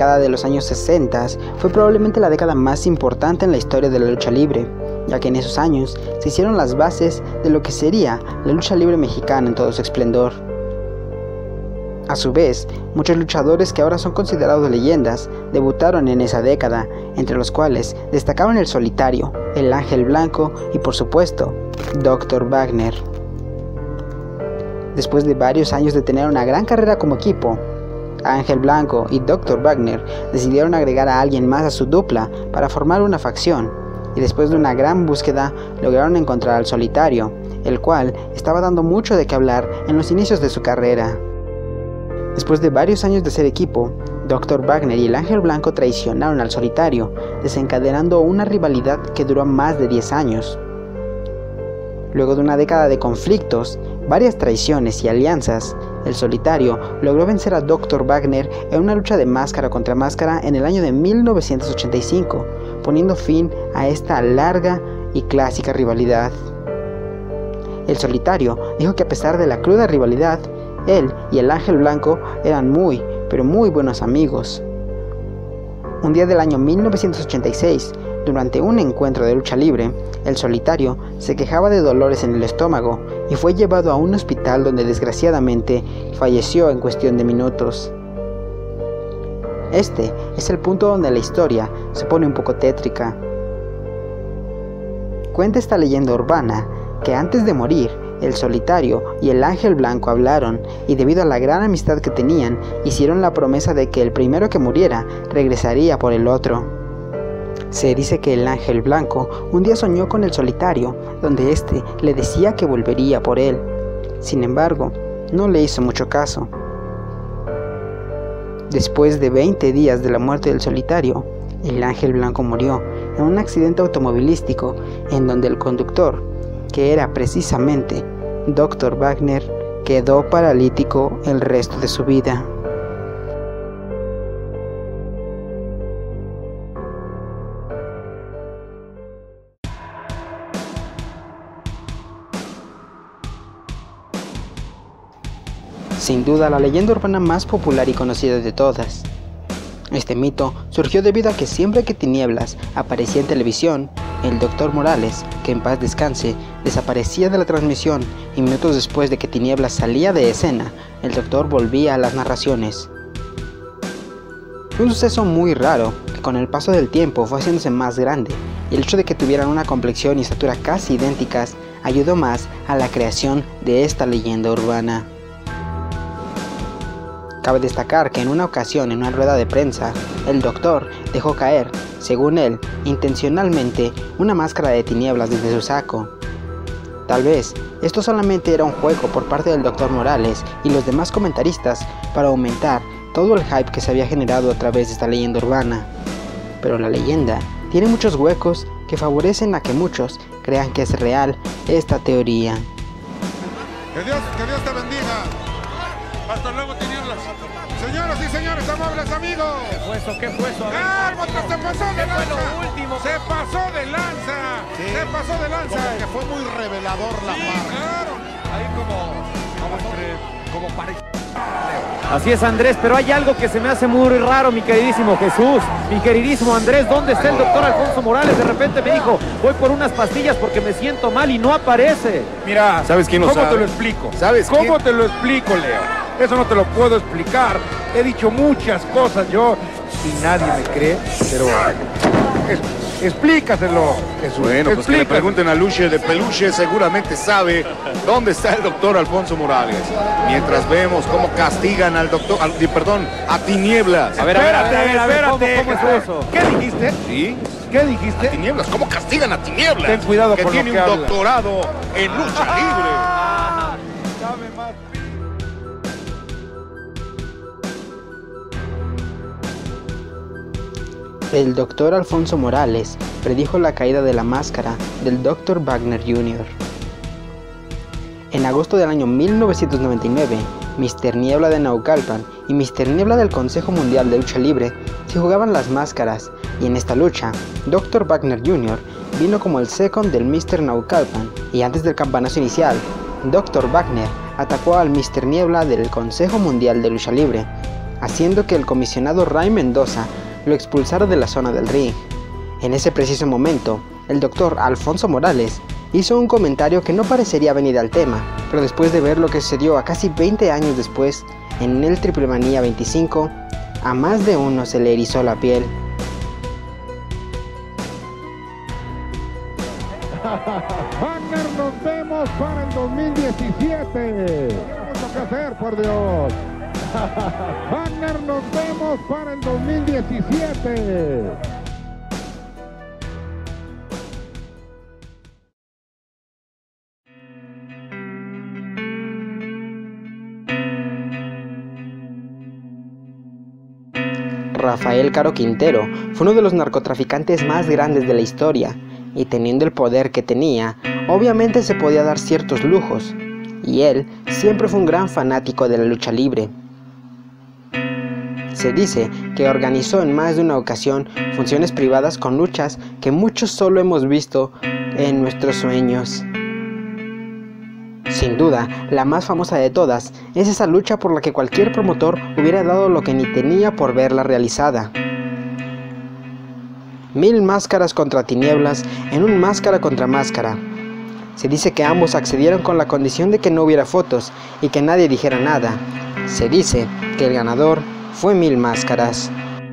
década de los años 60 fue probablemente la década más importante en la historia de la lucha libre, ya que en esos años se hicieron las bases de lo que sería la lucha libre mexicana en todo su esplendor. A su vez, muchos luchadores que ahora son considerados leyendas debutaron en esa década, entre los cuales destacaban el Solitario, el Ángel Blanco y por supuesto, Dr. Wagner. Después de varios años de tener una gran carrera como equipo, Ángel Blanco y Dr. Wagner decidieron agregar a alguien más a su dupla para formar una facción, y después de una gran búsqueda lograron encontrar al Solitario, el cual estaba dando mucho de qué hablar en los inicios de su carrera. Después de varios años de ser equipo, Dr. Wagner y el Ángel Blanco traicionaron al Solitario, desencadenando una rivalidad que duró más de 10 años. Luego de una década de conflictos, varias traiciones y alianzas, el Solitario logró vencer a Dr. Wagner en una lucha de máscara contra máscara en el año de 1985, poniendo fin a esta larga y clásica rivalidad. El Solitario dijo que a pesar de la cruda rivalidad, él y el Ángel Blanco eran muy, pero muy buenos amigos. Un día del año 1986, durante un encuentro de lucha libre, el Solitario se quejaba de dolores en el estómago y fue llevado a un hospital donde desgraciadamente falleció en cuestión de minutos. Este es el punto donde la historia se pone un poco tétrica. Cuenta esta leyenda urbana que antes de morir, el Solitario y el Ángel Blanco hablaron y debido a la gran amistad que tenían, hicieron la promesa de que el primero que muriera regresaría por el otro. Se dice que el Ángel Blanco un día soñó con el Solitario, donde éste le decía que volvería por él. Sin embargo, no le hizo mucho caso. Después de 20 días de la muerte del Solitario, el Ángel Blanco murió en un accidente automovilístico en donde el conductor, que era precisamente Dr. Wagner, quedó paralítico el resto de su vida. Sin duda la leyenda urbana más popular y conocida de todas. Este mito surgió debido a que siempre que Tinieblas aparecía en televisión, el Dr. Morales, que en paz descanse, desaparecía de la transmisión y minutos después de que Tinieblas salía de escena, el Doctor volvía a las narraciones. Fue un suceso muy raro, que con el paso del tiempo fue haciéndose más grande, y el hecho de que tuvieran una complexión y estatura casi idénticas ayudó más a la creación de esta leyenda urbana. Cabe destacar que en una ocasión en una rueda de prensa, el Doctor dejó caer, según él, intencionalmente, una máscara de Tinieblas desde su saco. Tal vez esto solamente era un juego por parte del Dr. Morales y los demás comentaristas para aumentar todo el hype que se había generado a través de esta leyenda urbana. Pero la leyenda tiene muchos huecos que favorecen a que muchos crean que es real esta teoría. Que Dios te bendiga. Hasta luego, Tinieblas. Señoras y señores, amables amigos. ¿Qué fue eso? ¡Cálmate! ¡Se pasó de lanza! Lo último. ¡Se pasó de lanza! Sí. ¡Se pasó de lanza! Como que fue muy revelador la marca. Claro. Ahí como parece. Así es, Andrés, pero hay algo que se me hace muy raro, mi queridísimo Jesús, mi queridísimo Andrés. ¿Dónde está el doctor Alfonso Morales? De repente me dijo, voy por unas pastillas porque me siento mal y no aparece. Mira, ¿sabes quién lo ¿cómo sabe? te lo explico? ¿Sabes ¿Cómo quién? te lo explico, Leo? Eso no te lo puedo explicar. He dicho muchas cosas yo y nadie me cree, pero explícaselo, Jesús. Bueno, pues que le pregunten a Luche de Peluche, seguramente sabe dónde está el doctor Alfonso Morales. Mientras vemos cómo castigan al doctor, a Tinieblas. A ver, Espérate. ¿cómo es eso? ¿Qué dijiste? ¿Sí? ¿Qué dijiste? A Tinieblas, ¿cómo castigan a Tinieblas? Ten cuidado que con tiene lo que un hablas. doctorado en lucha libre. Sabe más. El Dr. Alfonso Morales predijo la caída de la máscara del Dr. Wagner Jr. En agosto del año 1999, Mr. Niebla de Naucalpan y Mr. Niebla del Consejo Mundial de Lucha Libre se jugaban las máscaras, y en esta lucha, Dr. Wagner Jr. vino como el second del Mr. Naucalpan, y antes del campanazo inicial, Dr. Wagner atacó al Mr. Niebla del Consejo Mundial de Lucha Libre. haciendo que el comisionado Ray Mendoza lo expulsara de la zona del ring. En ese preciso momento, el doctor Alfonso Morales hizo un comentario que no parecería venir al tema, pero después de ver lo que sucedió a casi 20 años después, en el Triplemanía 25, a más de uno se le erizó la piel. Wagner, nos vemos para el 2017. Tenemos que hacer, por Dios. Wagner, nos vemos para el 2017. Rafael Caro Quintero fue uno de los narcotraficantes más grandes de la historia, y teniendo el poder que tenía, obviamente se podía dar ciertos lujos, y él siempre fue un gran fanático de la lucha libre. Se dice que organizó en más de una ocasión funciones privadas con luchas que muchos solo hemos visto en nuestros sueños. Sin duda, la más famosa de todas es esa lucha por la que cualquier promotor hubiera dado lo que ni tenía por verla realizada. 1000 máscaras contra tinieblas en un máscara contra máscara. Se dice que ambos accedieron con la condición de que no hubiera fotos y que nadie dijera nada. Se dice que el ganador fue 1000 máscaras.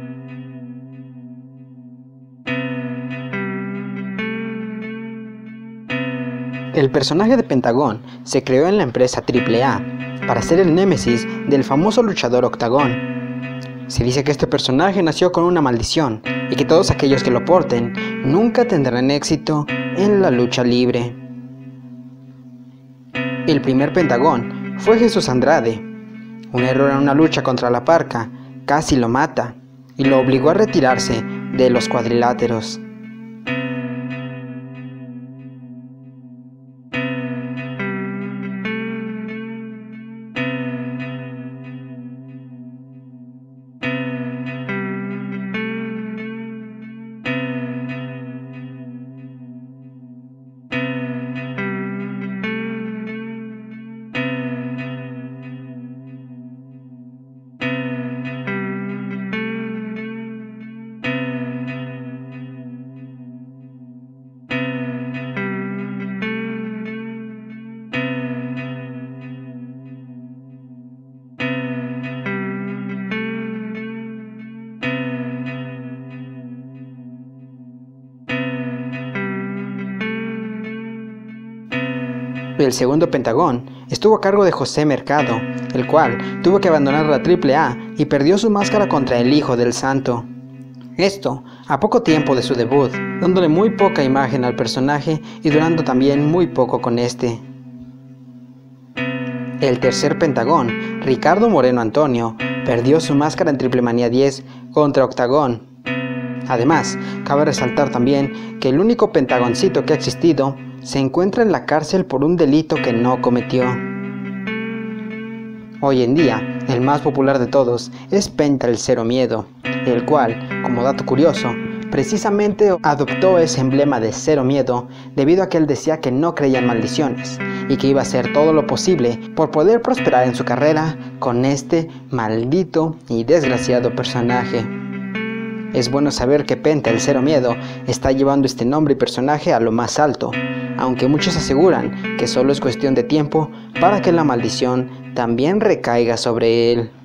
El personaje de Pentagón se creó en la empresa AAA para ser el némesis del famoso luchador Octagón. Se dice que este personaje nació con una maldición y que todos aquellos que lo porten nunca tendrán éxito en la lucha libre. El primer Pentagón fue Jesús Andrade. Un error en una lucha contra La Parca casi lo mata y lo obligó a retirarse de los cuadriláteros. El segundo Pentagón estuvo a cargo de José Mercado, el cual tuvo que abandonar la AAA y perdió su máscara contra el Hijo del Santo. Esto a poco tiempo de su debut, dándole muy poca imagen al personaje y durando también muy poco con este. El tercer Pentagón, Ricardo Moreno Antonio, perdió su máscara en Triplemanía 10 contra Octagón. Además, cabe resaltar también que el único Pentagoncito que ha existido se encuentra en la cárcel por un delito que no cometió. Hoy en día, el más popular de todos es Penta el Cero Miedo, el cual, como dato curioso, precisamente adoptó ese emblema de Cero Miedo debido a que él decía que no creía en maldiciones y que iba a hacer todo lo posible por poder prosperar en su carrera con este maldito y desgraciado personaje. Es bueno saber que Penta el Cero Miedo está llevando este nombre y personaje a lo más alto, aunque muchos aseguran que solo es cuestión de tiempo para que la maldición también recaiga sobre él.